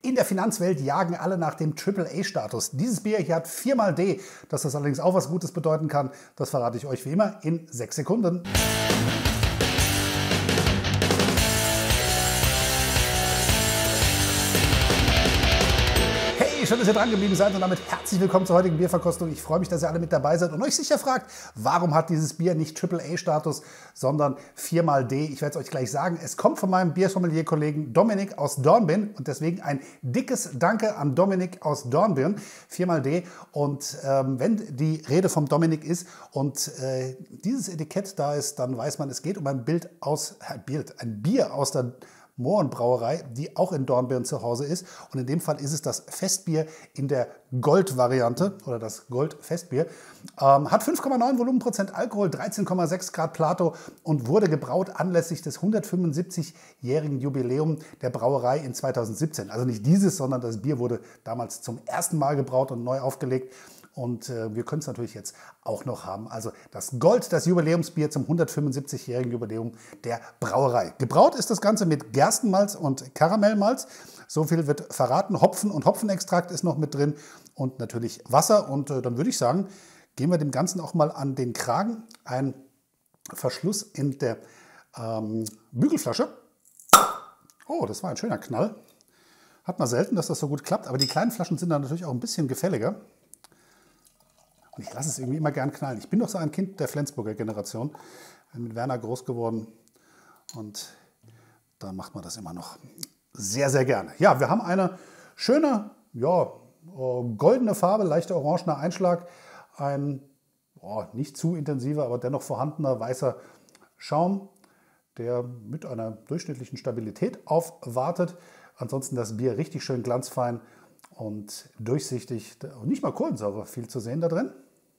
In der Finanzwelt jagen alle nach dem AAA-Status. Dieses Bier hier hat 4 D. Dass das allerdings auch was Gutes bedeuten kann, das verrate ich euch wie immer in 6 Sekunden. Schön, dass ihr dran geblieben seid und damit herzlich willkommen zur heutigen Bierverkostung. Ich freue mich, dass ihr alle mit dabei seid und euch sicher fragt, warum hat dieses Bier nicht AAA-Status, sondern 4 D. Ich werde es euch gleich sagen. Es kommt von meinem Biersommelier-Kollegen Dominik aus Dornbirn und deswegen ein dickes Danke an Dominik aus Dornbirn. 4 D. Und wenn die Rede vom Dominik ist und dieses Etikett da ist, dann weiß man, es geht um ein Bier aus der Mohrenbrauerei, die auch in Dornbirn zu Hause ist. Und in dem Fall ist es das Festbier in der Gold-Variante oder das Gold-Festbier. Hat 5,9 Volumenprozent Alkohol, 13,6 Grad Plato und wurde gebraut anlässlich des 175-jährigen Jubiläum der Brauerei in 2017. Also nicht dieses, sondern das Bier wurde damals zum ersten Mal gebraut und neu aufgelegt. Und wir können es natürlich jetzt auch noch haben. Also das Gold, das Jubiläumsbier zum 175-jährigen Jubiläum der Brauerei. Gebraut ist das Ganze mit Gerstenmalz und Karamellmalz. So viel wird verraten. Hopfen und Hopfenextrakt ist noch mit drin und natürlich Wasser. Und dann würde ich sagen, gehen wir dem Ganzen auch mal an den Kragen. Ein Verschluss in der Bügelflasche. Oh, das war ein schöner Knall. Hat man selten, dass das so gut klappt. Aber die kleinen Flaschen sind dann natürlich auch ein bisschen gefälliger. Und ich lasse es irgendwie immer gern knallen. Ich bin doch so ein Kind der Flensburger Generation. Bin mit Werner groß geworden und da macht man das immer noch sehr, sehr gerne. Ja, wir haben eine schöne, goldene Farbe, leichter orangener Einschlag. Ein nicht zu intensiver, aber dennoch vorhandener weißer Schaum, der mit einer durchschnittlichen Stabilität aufwartet. Ansonsten das Bier richtig schön glanzfein und durchsichtig. Nicht mal Kohlensäure viel zu sehen da drin.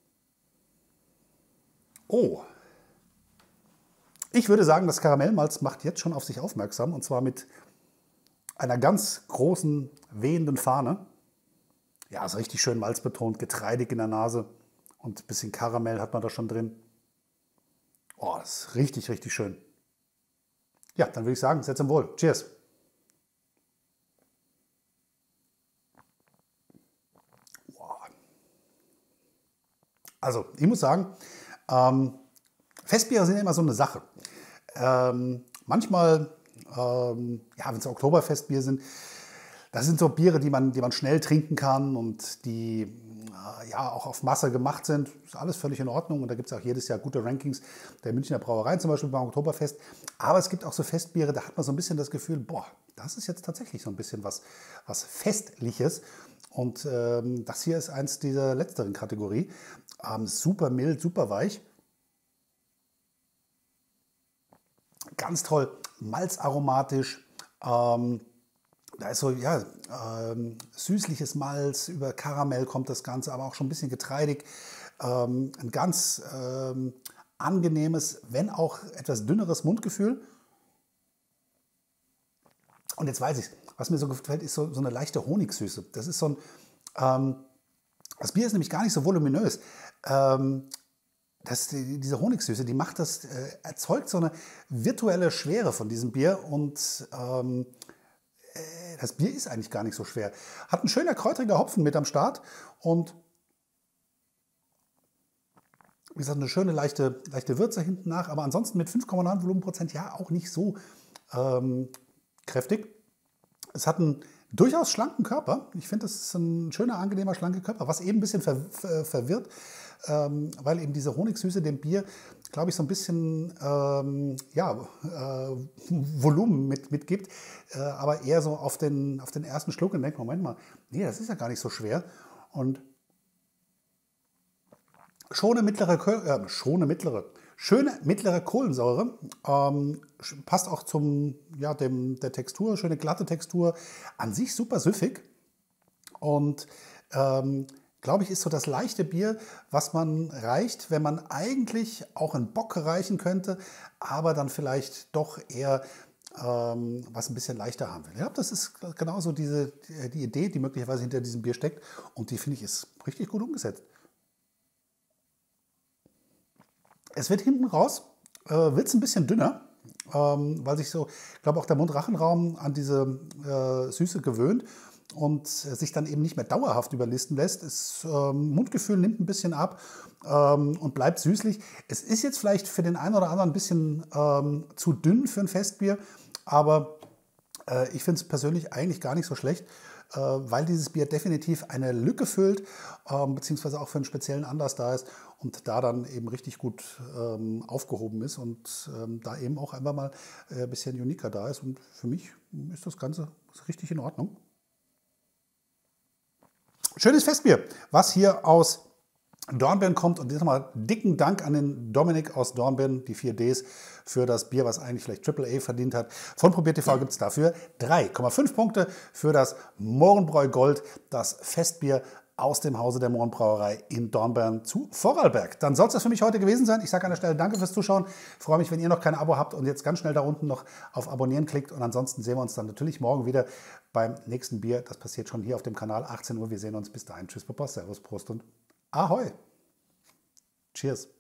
Oh, ich würde sagen, das Karamellmalz macht jetzt schon auf sich aufmerksam und zwar mit einer ganz großen, wehenden Fahne. Ja, ist richtig schön malzbetont, getreidig in der Nase und ein bisschen Karamell hat man da schon drin. Oh, das ist richtig, richtig schön. Ja, dann würde ich sagen, sehr zum Wohl. Cheers. Also, ich muss sagen, Festbiere sind immer so eine Sache. Manchmal, wenn es Oktoberfestbier sind, das sind so Biere, die man schnell trinken kann und die auch auf Masse gemacht sind. Ist alles völlig in Ordnung und da gibt es auch jedes Jahr gute Rankings der Münchner Brauereien, zum Beispiel beim Oktoberfest. Aber es gibt auch so Festbiere, da hat man so ein bisschen das Gefühl, boah, das ist jetzt tatsächlich so ein bisschen was Festliches. Und das hier ist eins dieser letzteren Kategorie. Super mild, super weich. Ganz toll, malzaromatisch. Da ist so, süßliches Malz, über Karamell kommt das Ganze, aber auch schon ein bisschen getreidig. Ein ganz angenehmes, wenn auch etwas dünneres Mundgefühl. Und jetzt weiß ich, was mir so gefällt, ist so eine leichte Honigsüße. Das ist so ein, das Bier ist nämlich gar nicht so voluminös. Diese Honigsüße, die macht das, erzeugt so eine virtuelle Schwere von diesem Bier und das Bier ist eigentlich gar nicht so schwer. Hat ein schöner kräutriger Hopfen mit am Start und wie gesagt, eine schöne leichte Würze hinten nach, aber ansonsten mit 5,9 Volumenprozent ja auch nicht so kräftig. Es hat einen durchaus schlanken Körper. Ich finde, das ist ein schöner, angenehmer, schlanker Körper, was eben ein bisschen verwirrt, weil eben diese Honigsüße dem Bier, glaube ich, so ein bisschen Volumen mitgibt, aber eher so auf den ersten Schluck und denkt, Moment mal, nee, das ist ja gar nicht so schwer. Und schöne mittlere Kohlensäure, passt auch der Textur, schöne glatte Textur, an sich super süffig und glaube ich, ist so das leichte Bier, was man reicht, wenn man eigentlich auch einen Bock reichen könnte, aber dann vielleicht doch eher was ein bisschen leichter haben will. Ja, das ist genauso die Idee, die möglicherweise hinter diesem Bier steckt und die, finde ich, ist richtig gut umgesetzt. Es wird hinten raus, wird es ein bisschen dünner, weil sich so, ich glaube, auch der Mund-Rachenraum an diese Süße gewöhnt. und sich dann eben nicht mehr dauerhaft überlisten lässt. Das Mundgefühl nimmt ein bisschen ab und bleibt süßlich. Es ist jetzt vielleicht für den einen oder anderen ein bisschen zu dünn für ein Festbier, aber ich finde es persönlich eigentlich gar nicht so schlecht, weil dieses Bier definitiv eine Lücke füllt, beziehungsweise auch für einen speziellen Anlass da ist und da dann eben richtig gut aufgehoben ist und da eben auch einfach mal ein bisschen uniker da ist. Und für mich ist das Ganze richtig in Ordnung. Schönes Festbier, was hier aus Dornbirn kommt, und jetzt nochmal dicken Dank an den Dominik aus Dornbirn, die 4Ds, für das Bier, was eigentlich vielleicht AAA verdient hat. Von ProbierTV gibt es dafür 3,5 Punkte für das Mohrenbräu Gold, das Festbier aus dem Hause der Mohrenbrauerei in Dornbirn zu Vorarlberg. Dann soll es das für mich heute gewesen sein. Ich sage an der Stelle danke fürs Zuschauen. Ich freue mich, wenn ihr noch kein Abo habt und jetzt ganz schnell da unten noch auf Abonnieren klickt. Und ansonsten sehen wir uns dann natürlich morgen wieder beim nächsten Bier. Das passiert schon hier auf dem Kanal, 18 Uhr. Wir sehen uns bis dahin. Tschüss, Papa, Servus, Prost und Ahoi. Cheers.